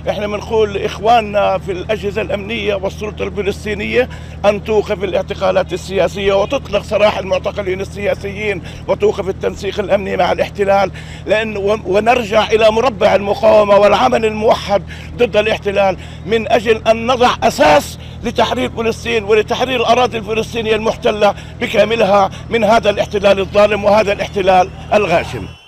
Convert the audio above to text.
احنا بنقول لاخواننا في الاجهزه الامنيه والسلطه الفلسطينيه ان توقف الاعتقالات السياسيه وتطلق سراح المعتقلين السياسيين وتوقف التنسيق الامني مع الاحتلال، ونرجع الى مربع المقاومه والعمل الموحد ضد الاحتلال من اجل ان نضع اساس لتحرير فلسطين ولتحرير الاراضي الفلسطينيه المحتله بكاملها من هذا الاحتلال الظالم وهذا الاحتلال الغاشم.